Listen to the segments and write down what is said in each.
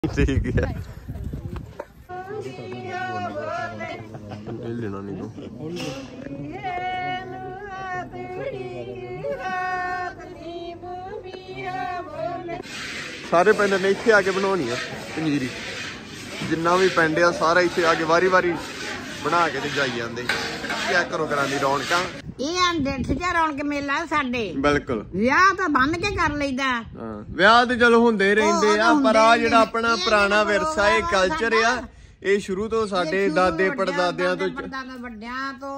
ठीक है लेना नहीं तो सारे पिंड ने इत्थे आके बनानी है पंजीरी जिन्ना भी पिंड आ सारा इत्थे आके वारी वारी बना के ते जाई जांदे चेक करो करा दी रौनकां रौनक मेला साडे बिल्कुल विआह तां बन के कर लईदा विआह ते चलो हुंदे रहिंदे आ पर आ जिहड़ा अपना पुराना विरसा ए कल्चर आ ਇਹ ਸ਼ੁਰੂ ਤੋਂ ਸਾਡੇ ਦਾਦੇ ਪੜਦਾਦਿਆਂ ਤੋਂ ਵੱਡਿਆਂ ਤੋਂ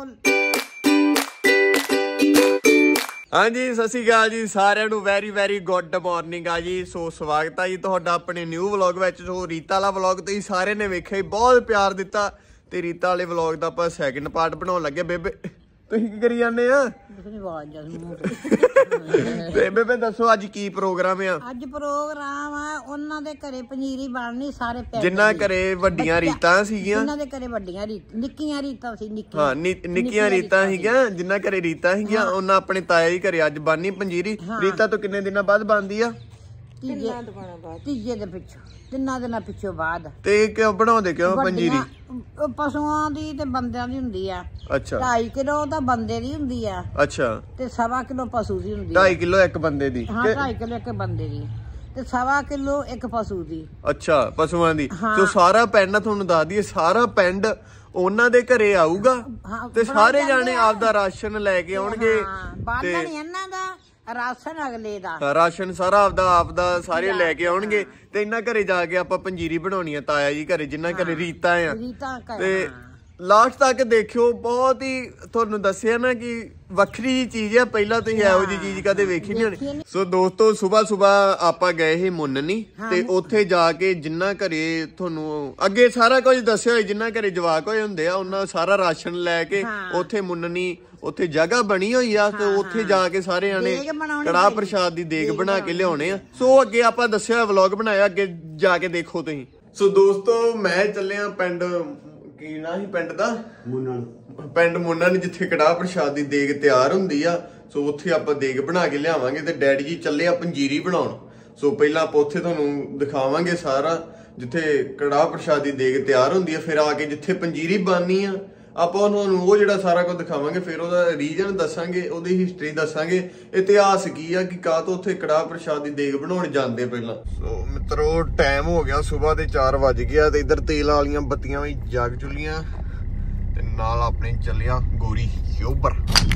ਹਾਂਜੀ ਸਤਿ ਸ਼੍ਰੀ ਅਕਾਲ ਜੀ ਸਾਰਿਆਂ ਨੂੰ ਵੈਰੀ ਗੁੱਡ ਮਾਰਨਿੰਗ ਆ ਜੀ ਸੋ ਸਵਾਗਤ ਆ ਜੀ ਤੁਹਾਡਾ ਆਪਣੇ ਨਿਊ ਵਲੌਗ ਵਿੱਚ ਸੋ ਰੀਤਾ ਵਾਲਾ ਵਲੌਗ ਤੁਸੀਂ ਸਾਰਿਆਂ ਨੇ ਵੇਖਿਆ ਬਹੁਤ ਪਿਆਰ ਦਿੱਤਾ ਤੇ ਰੀਤਾ ਵਾਲੇ ਵਲੌਗ ਦਾ ਆਪਾਂ ਸੈਕਿੰਡ ਪਾਰਟ ਬਣਾਉਣ ਲੱਗੇ ਬੇਬੇ ਤੁਸੀਂ ਕੀ ਕਰੀ ਜਾਂਦੇ ਆ ਬੇਬੇ ਦੱਸੋ ਅੱਜ ਕੀ ਪ੍ਰੋਗਰਾਮ ਆ ਅੱਜ ਪ੍ਰੋਗਰਾਮ ਆ ਉਹਨਾਂ ਦੇ ਘਰੇ ਪੰਜੀਰੀ ਬਣਨੀ ਸਾਰੇ ਪਿੰਡ ਜਿੰਨਾ ਘਰੇ ਵੱਡੀਆਂ ਰੀਤਾਂ ਸੀਗੀਆਂ ਉਹਨਾਂ ਦੇ ਘਰੇ ਵੱਡੀਆਂ ਨਿੱਕੀਆਂ ਰੀਤਾਂ ਸੀ ਨਿੱਕੀਆਂ ਰੀਤਾਂ ਸੀਗੀਆਂ ਜਿੰਨਾ ਘਰੇ ਰੀਤਾਂ ਸੀਗੀਆਂ ਉਹਨਾਂ ਆਪਣੇ ਤਾਇਆ ਜੀ ਘਰੇ ਅੱਜ ਬਣਨੀ ਪੰਜੀਰੀ ਰੀਤਾ ਤੋਂ ਕਿੰਨੇ ਦਿਨਾਂ ਬਾਅਦ ਬਣਦੀ ਆ ਤੀਜੇ ਦੇ ਪਿੱਛੋਂ 3 ਦਿਨਾਂ ਪਿੱਛੋਂ ਬਾਅਦ ਤੇ ਕਿਉਂ ਬਣਾਉਂਦੇ ਕਿਉਂ ਪੰਜੀਰੀ ਪਸ਼ੂਆਂ ਦੀ ਤੇ ਬੰਦਿਆਂ ਦੀ ਹੁੰਦੀ ਆ ਅੱਛਾ 2.5 ਕਿਲੋ ਤਾਂ ਬੰਦੇ ਦੀ ਹੁੰਦੀ ਆ ਅੱਛਾ ਤੇ 1.25 ਕਿਲੋ ਪਸ਼ੂ ਦੀ ਹੁੰਦੀ ਆ 2.5 ਕਿਲੋ ਇੱਕ ਬੰਦੇ ਦੀ ਹਾਂ 2.5 ਕਿਲੋ ਇੱਕ ਬੰਦੇ ਦੀ ਤੇ 1.25 ਕਿਲੋ ਇੱਕ ਪਸ਼ੂ ਦੀ ਅੱਛਾ ਪਸ਼ੂਆਂ ਦੀ ਜੋ ਸਾਰਾ ਪਿੰਡ ਤੁਹਾਨੂੰ ਦੱਸ ਦਈਏ ਸਾਰਾ ਪਿੰਡ ਉਹਨਾਂ ਦੇ ਘਰੇ ਆਊਗਾ ਤੇ ਸਾਰੇ ਜਾਣੇ ਆਪਦਾ ਰਾਸ਼ਨ ਲੈ ਕੇ ਆਉਣਗੇ ਤੇ ਇਹਨਾਂ ਦਾ ਰਾਸ਼ਨ ਅਗਲੇ ਦਾ ਰਾਸ਼ਨ ਸਾਰਾ ਆਪਦਾ ਸਾਰੇ ਲੈ ਕੇ ਆਉਣਗੇ ਤੇ ਇਹਨਾਂ ਘਰੇ ਜਾ ਕੇ ਆਪਾਂ ਪੰਜੀਰੀ ਬਣਾਉਣੀ ਆ ਤਾਇਆ ਜੀ ਘਰੇ ਜਿੰਨਾ ਘਰੇ ਰੀਤਾਂ ਆ ਤੇ ਲਾਸਟ ਤੱਕ ਦੇਖਿਓ ਬਹੁਤ ਹੀ ਤੁਹਾਨੂੰ ਦੱਸਿਆ ਨਾ ਕਿ ਵੱਖਰੀ ਚੀਜ਼ ਆ ਪਹਿਲਾਂ ਤੁਸੀਂ ਇਹੋ ਜਿਹੀ ਚੀਜ਼ ਕਦੇ ਵੇਖੀ ਨਹੀਂ ਹੋਣੀ ਸੋ ਦੋਸਤੋ ਸੁਬਾਹ ਆਪਾਂ ਗਏ ਸੀ ਮੁੰਨਣੀ ਤੇ ਉੱਥੇ ਜਾ ਕੇ ਜਿੰਨਾ ਘਰੇ ਤੁਹਾਨੂੰ ਅੱਗੇ ਸਾਰਾ ਕੁਝ ਦੱਸਿਆ ਹੋਇਆ ਜਿੰਨਾ ਘਰੇ ਜਵਾਕ ਹੋਏ ਹੁੰਦੇ ਆ ਉਹਨਾਂ ਸਾਰਾ ਰਾਸ਼ਨ ਲੈ ਕੇ ਉੱਥੇ ਮੁੰਨਣੀ ਉੱਥੇ ਜਗ੍ਹਾ ਬਣੀ ਹੋਈ ਆ ਤੇ ਉੱਥੇ ਜਾ ਕੇ ਸਾਰੇ ਜਾਣੇ ਕੜਾਹ ਪ੍ਰਸ਼ਾਦ ਦੀ ਦੇਗ ਬਣਾ ਕੇ ਲਿਆਉਣੇ ਆ ਸੋ ਅੱਗੇ ਆਪਾਂ ਦੱਸਿਆ ਵਲੌਗ ਬਣਾਇਆ ਅੱਗੇ ਜਾ ਕੇ ਦੇਖੋ ਤੁਸੀਂ ਸੋ ਦੋਸਤੋ ਮੈਂ ਚੱਲਿਆ ਪਿੰਡ ਕੀ ਨਾ ਸੀ ਪਿੰਡ ਦਾ ਪਿੰਡ ਮੁੰਨਣ ਜਿੱਥੇ ਕੜਾਹ ਪ੍ਰਸ਼ਾਦ ਦੀ ਦੇਗ ਤਿਆਰ ਹੁੰਦੀ ਆ ਸੋ ਉੱਥੇ ਆਪਾਂ ਦੇਗ ਬਣਾ ਕੇ ਲਿਆਵਾਂਗੇ ਤੇ ਡੈਡੀ ਜੀ ਚੱਲੇ ਆ ਪੰਜੀਰੀ ਬਣਾਉਣ ਸੋ ਪਹਿਲਾਂ ਆਪਾਂ ਉੱਥੇ ਤੁਹਾਨੂੰ ਦਿਖਾਵਾਂਗੇ ਸਾਰਾ ਜਿੱਥੇ ਕੜਾਹ ਪ੍ਰਸ਼ਾਦ ਦੀ ਦੇਗ ਤਿਆਰ ਹੁੰਦੀ ਆ ਫਿਰ ਆ ਕੇ ਜਿੱਥੇ ਪੰਜੀਰੀ ਬਣਨੀ ਆ ਆਪਾਂ ਉਹਨੂੰ ਉਹ ਜਿਹੜਾ ਸਾਰਾ ਕੁਝ ਦਿਖਾਵਾਂਗੇ ਫਿਰ ਉਹਦਾ ਰੀਜਨ ਦੱਸਾਂਗੇ ਉਹਦੀ ਹਿਸਟਰੀ ਦੱਸਾਂਗੇ ਇਤਿਹਾਸ ਕੀ ਆ ਕਿ ਕਾਹ ਤੋਂ ਉੱਥੇ ਕੜਾਹ ਪ੍ਰਸ਼ਾਦ ਦੀ ਦੇਗ ਬਣਾਉਣ ਜਾਂਦੇ ਪਹਿਲਾਂ ਸੋ ਮਿੱਤਰੋ ਟਾਈਮ ਹੋ ਗਿਆ ਸਵੇਰ ਦੇ 4 ਵਜ ਗਿਆ ਤੇ ਇੱਧਰ ਤੇਲ ਵਾਲੀਆਂ ਬੱਤੀਆਂ ਵੀ ਜਗ ਚੁੱਲੀਆਂ ਤੇ ਨਾਲ ਆਪਣੇ ਚੱਲਿਆ ਗੋਰੀ ਸ਼ੋਬਰ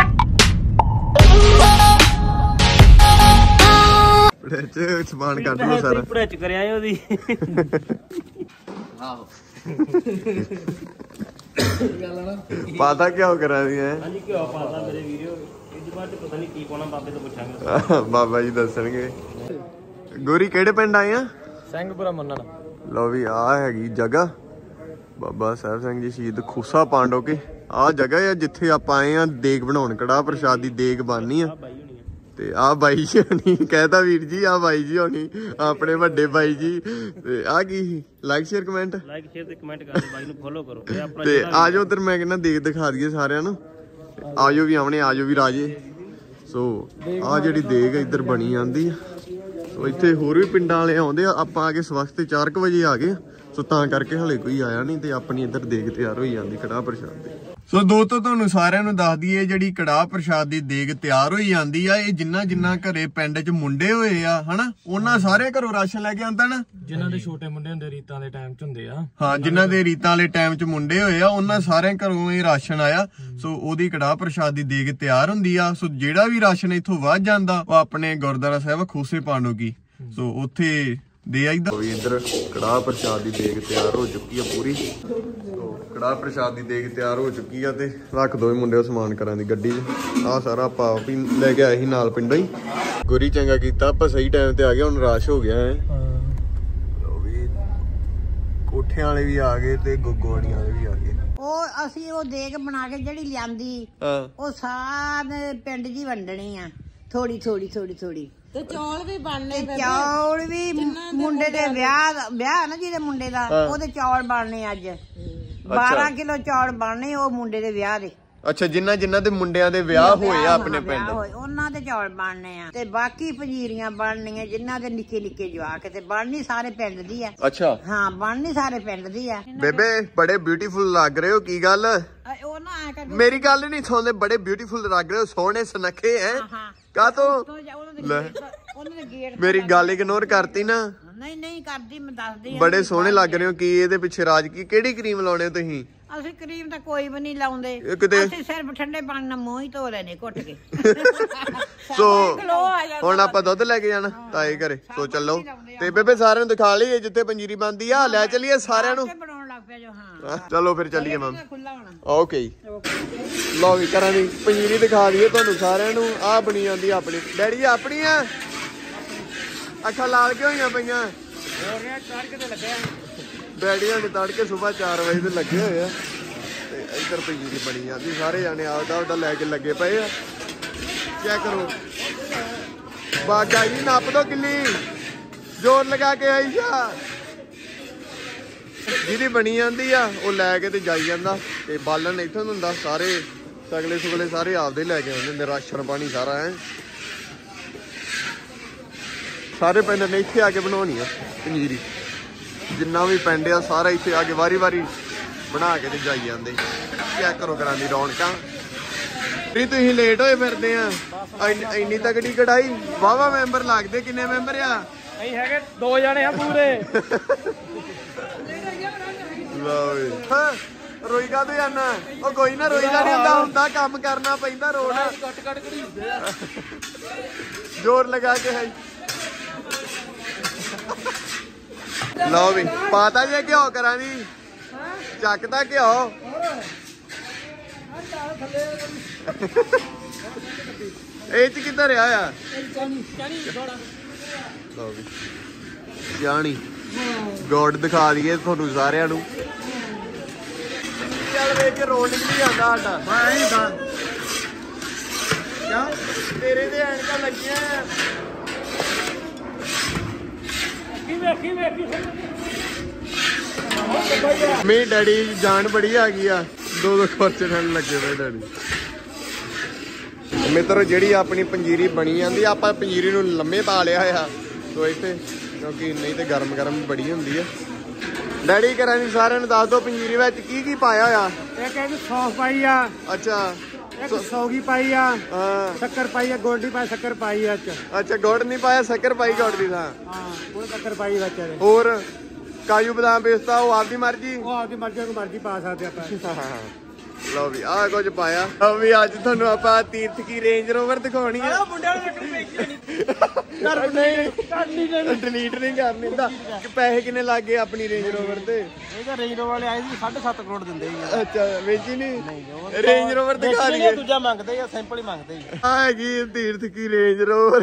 ਸਮਾਨ ਕੱਢ ਲਓ ਸਾਰਾ ਭੜਚ ਕਰਿਆ ਉਹਦੀ ਆਹੋ पता क्या करा दी है बाबा जी दसणगे गोरी केड़े पिंड आए ਸਿੰਘਪੁਰਾ ਮੁੰਨਣ लो भी आ हैगी जगह बाबा साहब सिंह जी शहीद खूसा पांडो के आ जगह है जिथे आप आए हैं देग बनाउण कड़ाह प्रसाद दी देग बननी है ਤੇ ਆ ਬਾਈ ਜੀ ਹੋਣੀ ਕਹਿਤਾ ਵੀਰ ਜੀ ਆ ਬਾਈ ਜੀ ਹੋਣੀ ਆਪਣੇ ਵੱਡੇ ਬਾਈ ਜੀ ਤੇ ਆ ਕੀ ਲਾਈਕ ਸ਼ੇਅਰ ਕਮੈਂਟ ਤੇ ਬਾਈ ਨੂੰ ਫੋਲੋ ਕਰੋ ਤੇ ਆਜੋ ਉਧਰ ਮੈਂ ਕਹਿੰਦਾ ਦੇਖ ਦਿਖਾ ਦਈਏ ਸਾਰਿਆਂ ਨੂੰ ਆਜੋ ਵੀ ਆਵਣੇ ਆਜੋ ਵੀ ਰਾਜੇ ਸੋ ਆ ਜਿਹੜੀ ਦੇਗ ਇੱਧਰ ਬਣੀ ਜਾਂਦੀ ਆ ਸੋ ਇੱਥੇ ਹੋਰ ਵੀ ਪਿੰਡਾਂ ਵਾਲੇ ਆਉਂਦੇ ਆ ਆਪਾਂ ਆ ਕੇ ਸਵਖਤੇ 4 ਵਜੇ ਆ ਗਏ ਸੋ ਤਾਂ ਕਰਕੇ ਹਲੇ ਕੋਈ ਆਇਆ ਨਹੀਂ ਤੇ ਆਪਣੀ ਇੱਧਰ ਦੇਗ ਤਿਆਰ ਹੋਈ ਜਾਂਦੀ ਕੜਾਹ ਪ੍ਰਸ਼ਾਦ ਦੀ ਸੋ ਦੋਸਤੋ ਤੁਹਾਨੂੰ ਸਾਰਿਆਂ ਨੂੰ ਦੱਸ ਦਈਏ ਜਿਹੜੀ ਕੜਾਹ ਪ੍ਰਸ਼ਾਦ ਦੀ ਦੇਗ ਤਿਆਰ ਹੋਈ ਜਾਂਦੀ ਆ ਇਹ ਜਿੰਨਾ ਘਰੇ ਪਿੰਡ 'ਚ ਮੁੰਡੇ ਹੋਏ ਆ ਹਨਾ ਉਹਨਾਂ ਸਾਰੇ ਘਰੋਂ ਰਾਸ਼ਨ ਲੈ ਕੇ ਆਉਂਦਾ ਨਾ ਜਿਨ੍ਹਾਂ ਦੇ ਛੋਟੇ ਮੁੰਡੇ ਹੁੰਦੇ ਰੀਤਾਂ ਦੇ ਟਾਈਮ 'ਚ ਹੁੰਦੇ ਆ ਹਾਂ ਜਿਨ੍ਹਾਂ ਦੇ ਰੀਤਾਂ ਵਾਲੇ ਟਾਈਮ 'ਚ ਮੁੰਡੇ ਹੋਏ ਆ ਉਹਨਾਂ ਸਾਰਿਆਂ ਘਰੋਂ ਇਹ ਰਾਸ਼ਨ ਆਇਆ ਸੋ ਉਹਦੀ ਕੜਾਹ ਪ੍ਰਸ਼ਾਦ ਦੀ ਦੇਗ ਤਿਆਰ ਹੁੰਦੀ ਆ ਸੋ ਜਿਹੜਾ ਵੀ ਰਾਸ਼ਨ ਇੱਥੋਂ ਵੱਧ ਜਾਂਦਾ ਉਹ ਆਪਣੇ ਗੁਰਦੁਆਰਾ ਸਾਹਿਬ ਖੂਸੇ ਪਾਂਡੋ ਕੀ ਸੋ ਉੱਥੇ ਦੇ ਆਈਦਾ ਇੱਧਰ ਕੜਾਹ ਪ੍ਰਸ਼ਾਦ ਦੀ ਦੇਗ ਤਿਆਰ ਹੋ ਚੁੱਕੀ ਆ ਪੂਰੀ ਕੜਾਹ ਪ੍ਰਸ਼ਾਦ ਦੀ ਦੇਗ ਤਿਆਰ ਹੋ ਚੁੱਕੀ ਆ ਤੇ ਰੱਖ ਦੋ ਮੁੰਡੇ ਸਮਾਨ ਕਰਾਂ ਦੀ ਗੱਡੀ 'ਚ ਆਹ ਸਾਰਾ ਆਪਾਂ ਆਪ ਹੀ ਲੈ ਕੇ ਆਏ ਸੀ ਨਾਲ ਪਿੰਡੋਂ ਹੀ ਗੋਰੀ ਚੰਗਾ ਕੀਤਾ ਆਪਾਂ ਸਹੀ ਟਾਈਮ ਤੇ ਆ ਗਏ ਹੁਣ ਰਸ਼ ਹੋ ਗਿਆ ਹੈ ਲੋ ਵੀ ਕੋਠਿਆਂ ਵਾਲੇ ਵੀ ਆ ਗਏ ਤੇ ਗੋਗੋੜੀਆਂ ਵਾਲੇ ਵੀ ਆ ਗਏ ਉਹ ਅਸੀਂ ਉਹ ਦੇਗ ਬਣਾ ਕੇ ਜਿਹੜੀ ਲਿਆਂਦੀ ਉਹ ਸਾਰੇ ਪਿੰਡ ਦੀ ਵੰਡਣੀ ਆ ਥੋੜੀ ਤੇ ਚੌਲ ਵੀ ਬਣਨੇ ਚੌਲ ਵੀ ਮੁੰਡੇ ਦੇ ਵਿਆਹ ਨਾ ਜਿਹਦੇ ਮੁੰਡੇ ਦਾ ਉਹਦੇ ਚੌਲ ਬਣਨੇ ਅੱਜ 12 ਕਿਲੋ ਚੌਲ ਬਣਨੇ ਉਹ ਮੁੰਡੇ ਦੇ ਵਿਆਹ ਦੇ ਅੱਛਾ, ਜਿਨ੍ਹਾਂ ਦੇ ਮੁੰਡਿਆਂ ਦੇ ਵਿਆਹ ਹੋਏ ਆ ਆਪਣੇ ਪਿੰਡ, ਉਹਨਾਂ ਦੇ ਚੌਲ ਬਣਨੇ ਆ। ਤੇ ਬਾਕੀ ਪੰਜੀਰੀਆਂ ਬਣਨੀਆਂ ਜਿਨ੍ਹਾਂ ਦੇ ਨਿੱਕੇ ਨਿੱਕੇ ਜਵਾਕ, ਤੇ ਬਣਨੀ ਸਾਰੇ ਪਿੰਡ ਦੀ ਆ। ਅੱਛਾ ਹਾਂ, ਬਣਨੀ ਸਾਰੇ ਪਿੰਡ ਦੀ ਆ। ਬੇਬੇ ਬੜੇ ਬਿਊਟੀਫੁਲ ਲੱਗ ਰਹੇ ਹੋ, ਕੀ ਗੱਲ? ਉਹ ਨਾ ਐ ਕਰਕੇ ਮੇਰੀ ਗੱਲ ਨਹੀਂ ਸੁਣਦੇ, ਬੜੇ ਬਿਊਟੀਫੁਲ ਲੱਗ ਰਹੇ ਹੋ, ਸੋਹਣੇ ਸੁਨੱਖੇ ਹੈ। ਕਾਹ ਤੋਂ ਮੇਰੀ ਗੱਲ ਇਗਨੋਰ ਕਰਤੀ ਨਾ? ਨਹੀਂ ਕਰਦੀ, ਮੈਂ ਦੱਸਦੀ। ਬੜੇ ਸੋਹਣੇ ਲੱਗ ਰਹੇ ਹੋ। ਕੀ ਇਹਦੇ ਪਿੱਛੇ ਰਾਜ ਕੀ, ਕਿਹੜੀ ਕਰੀਮ ਲਾਉਣੇ ਹੋ ਤੁਸੀਂ? ਅਸੀਂ ਕਰੀਮ ਤਾਂ ਕੋਈ ਵੀ ਨਹੀਂ ਲਾਉਂਦੇ, ਅਸੀਂ ਸਿਰਫ ਠੰਡੇ ਪਾਣੀ ਨਾਲ ਮੂੰਹ ਹੀ ਧੋ ਲੈਨੇ ਘੁੱਟ ਕੇ। ਸੋ ਹੁਣ ਆਪਾਂ ਦੁੱਧ ਲੈ ਕੇ ਜਾਣਾ ਤਾਏ ਘਰੇ, ਸੋ ਚੱਲੋ। ਤੇ ਬੇਬੇ ਸਾਰਿਆਂ ਨੂੰ ਦਿਖਾ ਲਈਏ ਜਿੱਥੇ ਪੰਜੀਰੀ ਬਣਦੀ ਆ, ਲੈ ਚੱਲੀਏ ਸਾਰਿਆਂ ਨੂੰ। ਚਲੋ ਫਿਰ ਚੱਲੀਏ ਮੈਮ। ਓਕੇ ਜੀ, ਲਓ ਵੀ ਕਰਾਂ ਦੀ ਪੰਜੀਰੀ ਦਿਖਾ ਦਈਏ ਤੁਹਾਨੂੰ ਸਾਰਿਆਂ ਨੂੰ। ਆਹ ਬਣੀ ਜਾਂਦੀ ਆਪਣੀ। ਡੈਡੀ ਆਪਣੀ ਆ, ਅੱਖਾਂ ਲਾਲ ਕਿਉਂ ਹੋਈਆਂ ਪਈਆਂ? ਡੈਡੀਆਂ ਨੇ ਤੜਕੇ ਸੁਬਾਹ 4 ਵਜੇ ਤੇ ਲੱਗੇ ਹੋਏ ਆ, ਤੇ ਇੱਧਰ ਪੰਜੀਰੀ ਬਣੀ ਜਾਂਦੀ। ਸਾਰੇ ਜਾਣੇ ਆਪਦਾ ਲੈ ਕੇ ਲੱਗੇ ਪਏ ਆ। ਚੈੱਕ ਕਰੋ ਬਾਗਾ ਜੀ, ਨੱਪ ਦੋ ਕਿੱਲੀ, ਜ਼ੋਰ ਲਗਾ ਕੇ ਆਈ ਜਾ। ਜਿਹਦੀ ਬਣੀ ਜਾਂਦੀ ਆ ਉਹ ਲੈ ਕੇ ਤੇ ਜਾਈ ਜਾਂਦਾ, ਤੇ ਬਾਲਣ ਇੱਥੋਂ ਹੁੰਦਾ। ਸਾਰੇ ਸਗਲੇ ਸੁਗਲੇ ਸਾਰੇ ਆਪਦੇ ਲੈ ਕੇ ਆਉਂਦੇ ਹੁੰਦੇ, ਰਾਸ਼ਨ ਪਾਣੀ ਸਾਰਾ ਹੈ। ਸਾਰੇ ਪਿੰਡ ਨੇ ਇੱਥੇ ਆ ਕੇ ਬਣਾਉਣੀ ਆ ਪੰਜੀਰੀ, ਜਿੰਨਾ ਵੀ ਪਿੰਡ ਆ ਸਾਰਾ ਇੱਥੇ ਆ ਕੇ ਵਾਰੀ ਬਣਾ ਕੇ ਤੇ ਜਾਈ ਜਾਂਦੇ। ਚੈੱਕ ਕਰੋ ਕਰਾਂ ਦੀ ਰੌਣਕਾਂ। ਤੁਸੀਂ ਲੇਟ ਹੋਏ ਫਿਰਦੇ ਆ, ਇੰਨੀ ਤਕੜੀ ਕਢਾਈ। ਵਾਵਾ ਮੈਂਬਰ ਲੱਗਦੇ, ਕਿੰਨੇ ਮੈਂਬਰ ਆ? ਅਸੀਂ ਹੈਗੇ 2 ਜਣੇ ਆ ਪੂਰੇ। ਰੋਈ ਕਾ ਤੇ ਜਾਣਾ? ਉਹ ਕੋਈ ਨਾ, ਰੋਈ ਦਾ ਨਹੀਂ ਹੁੰਦਾ, ਕੰਮ ਕਰਨਾ ਪੈਂਦਾ। ਰੋਡ ਕੱਟ ਘੜੀਦੇ ਆ, ਜ਼ੋਰ ਲਗਾ ਕੇ ਹੈ। ਲਓ ਵੀ ਪਾਤਾ ਜੇ ਘਿਓ ਕਰਾਂ ਦੀ, ਚੱਕਦਾ ਘਿਓ। ਇਹ ਚ ਕਿੱਧਰ ਆ? ਲਓ ਵੀ ਜਾਣੀ ਗੋਡ ਦਿਖਾ ਦਈਏ ਤੁਹਾਨੂੰ ਸਾਰਿਆਂ ਨੂੰ। ਚੱਲ ਵੇਖ ਕੇ ਰੋਡ ਨਿਕਲੀ ਜਾਂਦਾ ਸਾਡਾ। ਕਿਆ ਤੇਰੇ ਦੇ ਐਨਕਾਂ ਲੱਗੀਆਂ? ਮੇਰੀ ਡੈਡੀ ਜਾਨ ਬੜੀ ਆ ਗਈ ਆ, 2 ਖਰਚੇ ਨਾਲ ਲੱਗੇ ਪਏ ਡੈਡੀ। ਮਿੱਤਰੋ ਜਿਹੜੀ ਆਪਣੀ ਪੰਜੀਰੀ ਬਣੀ ਜਾਂਦੀ, ਆਪਾਂ ਪੰਜੀਰੀ ਨੂੰ ਲੰਮੇ ਪਾ ਲਿਆ ਆ ਸੋ ਇੱਥੇ, ਕਿਉਂਕਿ ਨਹੀਂ ਤੇ ਗਰਮ ਬੜੀ ਹੁੰਦੀ ਆ। ਡੈਡੀ ਕਰਾਂ ਦੀ ਸਾਰਿਆਂ ਨੂੰ ਦੱਸ ਦੋ ਪੰਜੀਰੀ ਵਿੱਚ ਕੀ ਪਾਇਆ ਹੋਇਆ? ਇਹ ਕਹਿੰਦੇ ਸੌਸ ਪਾਈ ਆ। ਅੱਛਾ, ਇੱਕ ਸੌਗੀ ਪਾਈ ਆ। ਹਾਂ, ਸ਼ੱਕਰ ਪਾਈ ਆ, ਗੁੜ ਨਹੀਂ ਪਾਇਆ, ਸ਼ੱਕਰ ਪਾਈ ਆ। ਅੱਛਾ, ਗੁੜ ਨਹੀਂ ਪਾਇਆ, ਸ਼ੱਕਰ ਪਾਈ ਗੁੜ ਦੀ ਥਾਂ। ਹਾਂ, ਗੁੜ ਸ਼ੱਕਰ ਪਾਈ ਵਿੱਚ। ਹੋਰ ਕਾਜੂ ਬਦਾਮ ਪੇਸਤਾ ਉਹ ਆਪਦੀ ਮਰਜ਼ੀ? ਉਹ ਆਪਦੀ ਮਰਜ਼ੀ ਪਾ ਸਕਦੇ ਆਪਾਂ। ਲਓ ਵੀ ਆਹ ਕੁਝ ਪਾਇਆ। ਲਓ ਵੀ ਅੱਜ ਤੁਹਾਨੂੰ ਆਪਾਂ ਤੀਰਥ ਕੀ ਰੇਂਜ ਰੋਵਰ ਦਿਖਾਉਣੀ ਆ। ਮੁੰਡਿਆਂ ਨੂੰ ਡਿਲੀਟ ਨਹੀਂ ਕਰਨੀ ਤਾਂ। ਪੈਸੇ ਕਿੰਨੇ ਲੱਗ ਗਏ ਆਪਣੀ ਰੇਂਜ ਰੋਵਰ ਤੇ? ਇਹ ਤਾਂ ਰੇਂਜ ਰੋਵਰ ਵਾਲੇ ਆਏ ਸੀ, 7.5 ਕਰੋੜ ਦਿੰਦੇ ਸੀ। ਅੱਛਾ, ਵੇਚੀ ਨਹੀਂ ਰੇਂਜ ਰੋਵਰ ਦਿਖਾ ਦਈਏ। ਦੂਜਾ ਮੰਗਦੇ ਆ, ਸੈਂਪਲ ਹੀ ਮੰਗਦੇ ਆ। ਆ ਹੈਗੀ ਤੀਰਥ ਕੀ ਰੇਂਜ ਰੋਵਰ।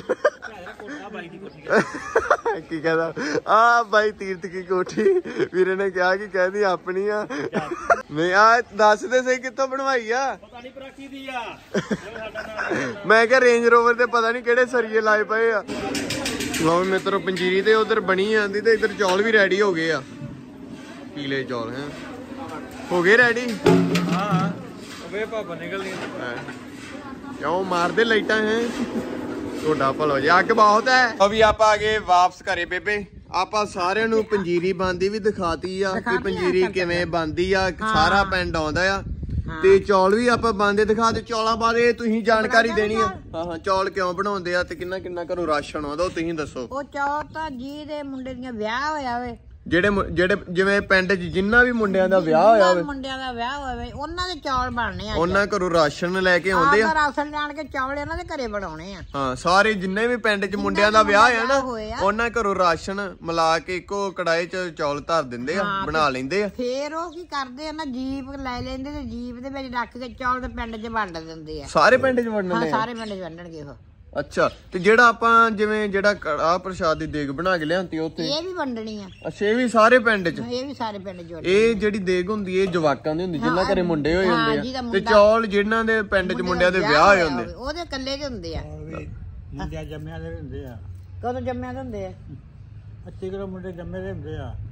ਕੀ ਕਹਿੰਦਾ? ਆ ਬਾਈ ਤੀਰਥ ਕੀ ਕੋਠੀ ਵੀਰੇ ਨੇ ਕਿਹਾ ਕਿ ਕਹਿੰਦੀ ਆਪਣੀ ਆ। ਨਹੀਂ ਆ ਦੱਸ ਦੇ ਸਹੀ ਕਿੱਥੋਂ ਬਣਵਾਈ ਆ? ਪਤਾ ਨਹੀਂ ਪ੍ਰਾਚੀ ਦੀ ਆ। ਮੈਂ ਕਿਹਾ ਰੇਂਜ ਰੋਵਰ ਤੇ ਪਤਾ ਨਹੀਂ ਕਿਹੜੇ ਸਰੀਏ ਲਾਏ ਪਏ ਆ। ਲਓ ਮਿੱਤਰੋ ਪੰਜੀਰੀ ਤੇ ਉਧਰ ਬਣੀ ਜਾਂਦੀ, ਤੇ ਇੱਧਰ ਚੌਲ ਵੀ ਰੈਡੀ ਹੋ ਗਏ ਆ। ਪੀਲੇ ਚੌਲ ਹੈ ਹੋ ਗਏ ਰੈਡੀ। ਹਾਂ ਵੇ ਭਾਪਾ ਨਿਕਲਦੀ ਕਿਉਂ ਮਾਰਦੇ ਲਾਈਟਾਂ ਹੈ? ਤੁਹਾਡਾ ਭਲਾ ਜੀ, ਅੱਗ ਬਹੁਤ ਹੈ। ਅਭੀ ਆਪਾਂ ਆ ਗਏ ਵਾਪਸ ਘਰੇ। ਬੇਬੇ ਆਪਾਂ ਸਾਰਿਆਂ ਨੂੰ ਪੰਜੀਰੀ ਬਣਦੀ ਵੀ ਦਿਖਾਤੀ ਆ ਕਿ ਪੰਜੀਰੀ ਕਿਵੇਂ ਬਣਦੀ ਆ। ਸਾਰਾ ਪਿੰਡ ਆਉਂਦਾ ਆ, ਤੇ ਚੌਲ ਵੀ ਆਪਾਂ ਬਣਦੇ ਦਿਖਾ ਦੇ। ਚੌਲਾਂ ਬਾਰੇ ਤੁਸੀਂ ਜਾਣਕਾਰੀ ਦੇਣੀ ਆ। ਹਾਂ, ਚੌਲ ਕਿਉਂ ਬਣਾਉਂਦੇ ਆ ਤੇ ਕਿੰਨਾ ਘਰੋਂ ਰਾਸ਼ਨ ਆਉਂਦਾ, ਉਹ ਤੁਸੀਂ ਦੱਸੋ। ਉਹ ਚੌਲ ਤਾਂ ਜੀ ਦੇ ਮੁੰਡੇ ਦੀਆਂ ਵਿਆਹ ਹੋਇਆ ਵੇ, ਜਿਹੜੇ ਜਿਵੇਂ ਪਿੰਡ 'ਚ ਜਿੰਨਾ ਵੀ ਮੁੰਡਿਆਂ ਦਾ ਵਿਆਹ ਹੋਇਆ ਹੋਵੇ, ਮੁੰਡਿਆਂ ਦਾ ਵਿਆਹ ਹੋਵੇ, ਉਹਨਾਂ ਦੇ ਚੌਲ ਬਣਨੇ ਆ। ਉਹਨਾਂ ਘਰੋਂ ਰਾਸ਼ਨ ਲੈ ਕੇ ਆਉਂਦੇ ਆ। ਰਾਸ਼ਨ ਲੈਣ ਕੇ ਚੌਲ ਇਹਨਾਂ ਦੇ ਘਰੇ ਬਣਾਉਣੇ ਆ। ਹਾਂ, ਸਾਰੇ ਜਿੰਨੇ ਵੀ ਪਿੰਡ 'ਚ ਮੁੰਡਿਆਂ ਦਾ ਵਿਆਹ ਹੋਇਆ ਨਾ, ਉਹਨਾਂ ਘਰੋਂ ਰਾਸ਼ਨ ਮਿਲਾ ਕੇ ਇੱਕੋ ਕੜਾਈ 'ਚ ਚੌਲ ਧਰ ਦਿੰਦੇ ਆ, ਬਣਾ ਲੈਂਦੇ ਆ। ਫੇਰ ਉਹ ਕੀ ਕਰਦੇ ਆ ਨਾ, ਜੀਪ ਲੈ ਲੈਂਦੇ ਤੇ ਜੀਪ ਦੇ ਵਿੱਚ ਰੱਖ ਕੇ ਚੌਲ ਦੇ ਪਿੰਡ 'ਚ ਵੰਡ ਦਿੰਦੇ ਆ। ਸਾਰੇ ਪਿੰਡ 'ਚ ਵੰਡਣੇ? ਹਾਂ, ਸਾਰੇ ਪਿੰਡ 'ਚ ਵੰਡਣਗੇ ਉਹ। ਅੱਛਾ, ਤੇ ਜਿਹੜਾ ਆਪਾਂ ਜਿਵੇਂ ਜਿਹੜਾ ਕੜਾਹ ਪ੍ਰਸ਼ਾਦ ਦੀ ਦੇਗ ਬਣਾ ਕੇ ਲਿਆਂਤੀ ਉੱਥੇ, ਇਹ ਵੀ ਵੰਡਣੀ ਆ। ਅੱਛਾ, ਇਹ ਵੀ ਸਾਰੇ ਪਿੰਡ 'ਚ? ਇਹ ਵੀ ਸਾਰੇ ਪਿੰਡ 'ਚ। ਇਹ ਜਿਹੜੀ ਦੇਗ ਹੁੰਦੀ ਇਹ ਜਵਾਕਾਂ ਦੀ ਹੁੰਦੀ, ਜਿਨ੍ਹਾਂ ਘਰੇ ਮੁੰਡੇ ਹੋਏ ਹੁੰਦੇ ਆ, ਤੇ ਚੌਲ ਜਿਨ੍ਹਾਂ ਦੇ ਪਿੰਡ 'ਚ ਮੁੰਡਿਆਂ ਦੇ ਵਿਆਹ ਹੋਏ ਹੁੰਦੇ, ਉਹਦੇ ਇਕੱਲੇ ਦੇ ਹੁੰਦੇ ਆ। ਮੁੰਡਿਆਂ ਜੰਮਿਆਂ ਦੇ ਹੁੰਦੇ ਆ। ਕਦੋਂ ਜੰਮਿਆਂ ਦੇ ਹੁੰਦੇ ਆ? 25 ਕਿਲੋ ਮੁੰਡੇ ਜੰਮੇ ਦੇ ਹੁੰਦੇ ਆ।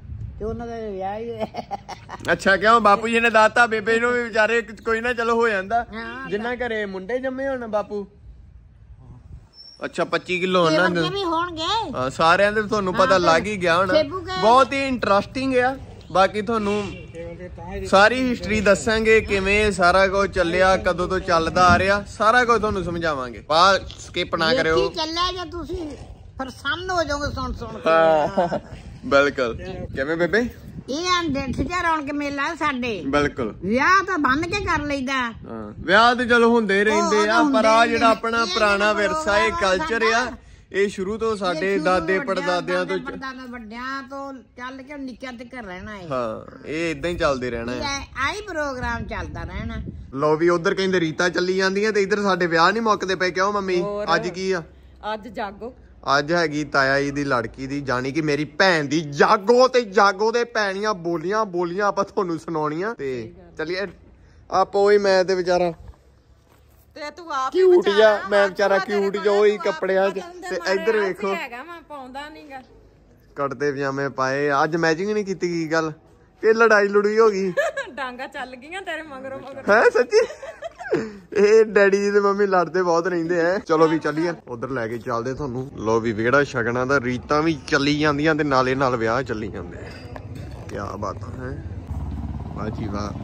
ਤੇ ਉਹਨਾਂ ਦਾ ਵਿਆਹ ਹੀ ਹੋਇਆ। ਅੱਛਾ, ਕਿਉਂ ਬਾਪੂ ਜੀ ਨੇ ਦਾਤਾ ਬੇਬੇ ਨੂੰ ਵੀ ਵਿਚਾਰੇ ਕੋਈ ਨਾ ਚਲੋ ਹੋ ਜਾਂਦਾ। ਜਿੰਨਾ ਘਰੇ ਮੁੰਡੇ ਜੰਮੇ ਹੋਣ ਬਾਪੂ। ਅੱਛਾ 25 ਕਿਲੋ ਉਹਨਾਂ ਦੇ ਵੀ ਹੋਣਗੇ। ਹਾਂ ਸਾਰਿਆਂ ਦੇ ਤੁਹਾਨੂੰ ਪਤਾ ਲੱਗ ਹੀ ਗਿਆ ਹੁਣ। ਬਹੁਤ ਹੀ ਇੰਟਰਸਟਿੰਗ ਆ। ਬਾਕੀ ਤੁਹਾਨੂੰ ਸਾਰੀ ਹਿਸਟਰੀ ਦੱਸਾਂਗੇ ਕਿਵੇਂ ਸਾਰਾ ਕੁਝ ਚੱਲਿਆ, ਕਦੋਂ ਤੋਂ ਚੱਲਦਾ ਆ ਰਿਹਾ, ਸਾਰਾ ਕੁਝ ਤੁਹਾਨੂੰ ਸਮਝਾਵਾਂਗੇ। ਪਾ ਸਕਿਪ ਨਾ ਕਰਿਓ। ਚੱਲਿਆ ਜਾਂ ਤੁਸੀਂ ਪ੍ਰਸੰਨ ਹੋ ਜਾਓਗੇ ਸੁਣ ਕੇ। ਬਿਲਕੁਲ। ਕਿਵੇਂ ਬੇਬੇ? ਇਹ ਡੇਠਿਆ ਰੌਣਕ ਮੇਲਾ ਸਾਡੇ। ਬਿਲਕੁਲ। ਵਿਆਹ ਤਾਂ ਬੰਨ ਕੇ ਕਰ ਲਈਦਾ। ਹਾਂ ਵਿਆਹ ਤੇ ਚਲੋ ਹੁੰਦੇ ਰਹਿੰਦੇ ਆ, ਪਰ ਆ ਜਿਹੜਾ ਆਪਣਾ ਪੁਰਾਣਾ ਵਿਰਸਾ ਇਹ ਕਲਚਰ ਆ, ਇਹ ਸ਼ੁਰੂ ਤੋਂ ਸਾਡੇ ਦਾਦੇ ਪੜਦਾਦਿਆਂ ਤੋਂ ਵੱਡਿਆਂ ਤੋਂ ਚੱਲ ਕੇ ਨਿੱਕਿਆਂ ਤੱਕ ਰਹਿਣਾ ਹੈ। ਹਾਂ ਇਹ ਇਦਾਂ ਹੀ ਚੱਲਦੇ ਰਹਿਣਾ ਹੈ। ਆਹੀ ਪ੍ਰੋਗਰਾਮ ਚੱਲਦਾ ਰਹਿਣਾ। ਲੋ ਵੀ ਉਧਰ ਕਹਿੰਦੇ ਰੀਤਾਂ ਚੱਲੀ ਜਾਂਦੀਆਂ ਤੇ ਇੱਧਰ ਸਾਡੇ ਵਿਆਹ ਨਹੀਂ ਮੁੱਕਦੇ ਪਏ। ਕਿਉਂ ਮੰਮੀ? ਅੱਜ ਕੀ ਆ? ਅੱਜ ਜਾਗੋ। ਅੱਜ ਹੈਗੀ ਤਾਇਆ ਜੀ ਦੀ ਲੜਕੀ ਦੀ, ਜਾਣੀ ਕਿ ਮੇਰੀ ਭੈਣ ਦੀ ਜਾਗੋ। ਤੇ ਜਾਗੋ ਦੇ ਭੈਣੀਆਂ ਬੋਲੀਆਂ ਆਪਾਂ ਤੁਹਾਨੂੰ ਸੁਣਾਉਣੀਆਂ। ਤੇ ਚਲੀਏ ਆਪੋ ਹੀ ਮੈਂ ਤੇ ਵਿਚਾਰਾ ਤੇ ਤੂੰ ਆਪ ਕਿਊਟ ਜਾ, ਮੈਂ ਵਿਚਾਰਾ ਕਿਊਟ ਜੋ ਹੀ ਕੱਪੜਿਆਂ 'ਚ। ਤੇ ਇੱਧਰ ਵੇਖੋ ਹੈਗਾ ਮੈਂ ਪਾਉਂਦਾ ਨਹੀਂਗਾ। ਕੱਟਦੇ ਪਜਾਮੇ ਪਾਏ। ਅੱਜ ਮੈਚਿੰਗ ਨਹੀਂ ਕੀਤੀ। ਕੀ ਗੱਲ? ਇਹ ਲੜਾਈ ਲੜੂਈ ਹੋ ਗਈ? ਡਾਂਗਾ ਚੱਲ ਗਈਆਂ ਤੇਰੇ ਮਗਰੋਂ ਹੈ ਸੱਚੀ? ਇਹ ਡੈਡੀ ਜੀ ਤੇ ਮੰਮੀ ਲੜਦੇ ਬਹੁਤ ਰਹਿੰਦੇ ਐ। ਚਲੋ ਵੀ ਚੱਲੀਏ ਉਧਰ ਲੈ ਕੇ ਚੱਲਦੇ ਤੁਹਾਨੂੰ। ਲੋ ਵੀ ਵਿਹੜਾ ਸ਼ਗਨਾਂ ਦਾ ਰੀਤਾਂ ਵੀ ਚੱਲੀ ਜਾਂਦੀਆਂ ਤੇ ਨਾਲੇ ਨਾਲ ਵਿਆਹ ਚੱਲੀ ਜਾਂਦੇ। ਕਿਆ ਬਾਤ ਹੈ। ਵਾਹ ਜੀ ਵਾਹ।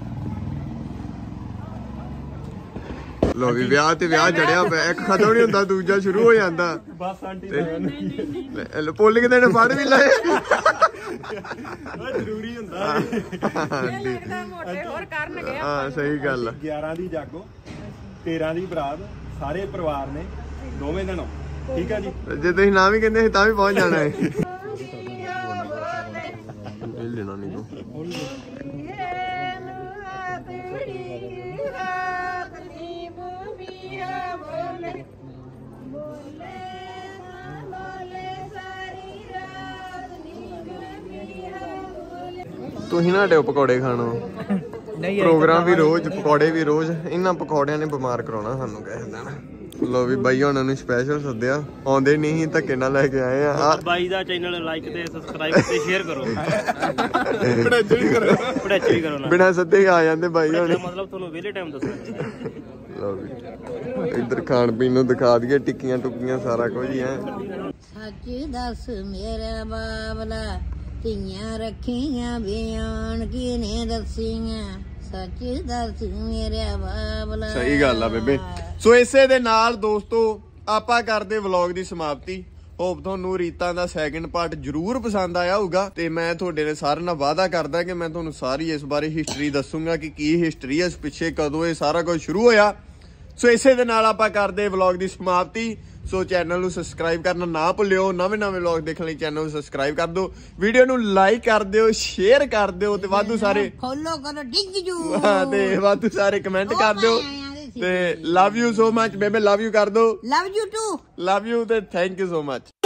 ਲੋ ਵੀ ਵਿਆਹ ਤੇ ਵਿਆਹ ਜੜਿਆ ਪਿਆ। ਇੱਕ ਖਤਮ ਨਹੀਂ ਹੁੰਦਾ ਦੂਜਾ ਸ਼ੁਰੂ ਹੋ ਜਾਂਦਾ। ਬਸ ਆਂਟੀ ਪੁੱਲ ਕੇ ਨੇ ਫੜ ਵੀ ਲਏ। ਜ਼ਰੂਰੀ ਹੁੰਦਾ ਲੱਗਦਾ ਮੋਟੇ ਹੋਰ ਕਰਨਗੇ। ਹਾਂ ਸਹੀ ਗੱਲ। 11 ਦੀ ਜਾਗੋ 13 ਦੀ ਬਰਾਤ, ਸਾਰੇ ਪਰਿਵਾਰ ਨੇ ਦੋਵੇਂ ਦਿਨ। ਠੀਕ ਆ ਜੀ। ਜੇ ਤੁਸੀਂ ਨਾ ਵੀ ਕਹਿੰਦੇ ਤਾਂ ਵੀ ਪਹੁੰਚ ਜਾਣਾ ਹੈ। ਲੈਣਾ ਨਹੀਂ ਤੂੰ। ਤੁਸੀਂ ਨਾ ਡਿਓ ਪਕੌੜੇ ਖਾਣੋ। ਪ੍ਰੋਗਰਾਮ ਵੀ ਰੋਜ਼, ਪਕੌੜੇ ਵੀ ਰੋਜ਼। ਇਹਨਾਂ ਪਕੌੜਿਆਂ ਨੇ ਬਿਮਾਰ ਕਰਾਉਣਾ ਸਾਨੂੰ ਕਿਸੇ ਦਿਨ। ਲੋ ਵੀ ਬਾਈ ਉਹਨਾਂ ਨੂੰ ਸਪੈਸ਼ਲ ਸੱਦਿਆ। ਆਉਂਦੇ ਨਹੀਂ ਧੱਕੇ ਨਾਲ ਲੈ ਕੇ ਆਏ ਆ। ਬਾਈ ਦਾ ਚੈਨਲ ਲਾਈਕ ਤੇ ਸਬਸਕ੍ਰਾਈਬ ਤੇ ਸ਼ੇਅਰ ਕਰੋ। ਪੜਾਚੀ ਕਰੋ ਨਾ। ਬਿਨਾਂ ਸੱਦੇ ਆ ਜਾਂਦੇ ਬਾਈ ਹੁਣ। ਮਤਲਬ ਤੁਹਾਨੂੰ ਵਿਹਲੇ ਟਾਈਮ ਦੱਸਣਾ। ਲੋ ਵੀ ਇੱਧਰ ਖਾਣ ਪੀਣ ਨੂੰ ਦਿਖਾ ਦਈਏ। ਟਿੱਕੀਆਂ ਟੁੱਕੀਆਂ ਸਾਰਾ ਕੁਝ ਹੀ ਹੈ। ਸੱਚ ਦੱਸ ਮੇਰਾ ਬਾਬਲਾ, ਧੀਆਂ ਰੱਖੀਆਂ ਬਿਆਨ ਕਿਨੇ ਦੱਸੀਆਂ। ਸੱਚ ਦੱਸ ਮੇਰਾ ਬਾਬਲਾ। ਸਹੀ ਗੱਲ ਆ ਬੇਬੇ। ਸੋ ਇਸੇ ਦੇ ਨਾਲ ਦੋਸਤੋ ਆਪਾਂ ਕਰਦੇ ਵਲੌਗ ਦੀ ਸਮਾਪਤੀ। ਹੋਪ ਤੁਹਾਨੂੰ ਰੀਤਾਂ ਦਾ ਸੈਕਿੰਡ ਪਾਰਟ ਜਰੂਰ ਪਸੰਦ ਆਇਆ ਹੋਊਗਾ। ਤੇ ਮੈਂ ਤੁਹਾਡੇ ਨਾਲ ਸਾਰਿਆਂ ਨਾਲ ਵਾਅਦਾ ਕਰਦਾ ਕਿ ਮੈਂ ਤੁਹਾਨੂੰ ਸਾਰੀ ਇਸ ਬਾਰੇ ਹਿਸਟਰੀ ਦੱਸੂਗਾ ਕਿ ਕੀ ਹਿਸਟਰੀ ਹੈ, ਇਸ ਪਿੱਛੇ ਕਦੋਂ ਇਹ ਸਾਰਾ ਕੁਝ ਸ਼ੁਰੂ ਹੋਇਆ। ਸੋ ਇਸੇ ਦੇ ਨਾਲ ਆਪਾਂ ਕਰਦੇ ਵਲੌਗ ਦੀ ਸਮਾਪਤੀ। ਸੋ ਚੈਨਲ ਨੂੰ ਸਬਸਕ੍ਰਾਈਬ ਕਰਨਾ ਨਾ ਭੁੱਲਿਓ। ਨਵੇਂ ਵਲੌਗ ਦੇਖਣ ਲਈ ਚੈਨਲ ਨੂੰ ਸਬਸਕ੍ਰਾਈਬ ਕਰ ਦਿਓ, ਵੀਡੀਓ ਨੂੰ ਲਾਈਕ ਕਰ ਦਿਓ, ਸ਼ੇਅਰ ਕਰ ਦਿਓ ਤੇ ਵਾਧੂ ਸਾਰੇ ਫੋਲੋ ਕਰੋ। ਡਿੱਗ ਜੂ ਤੇ ਵਾਧੂ ਸਾਰੇ ਕਮੈਂਟ ਕਰ ਦਿਓ। ਤੇ ਲਵ ਯੂ ਸੋ ਮਚ ਬੇਬੇ। ਲਵ ਯੂ ਕਰ ਦਿਓ। Love you too. Love you ਤੇ ਥੈਂਕ ਯੂ ਸੋ ਮਚ।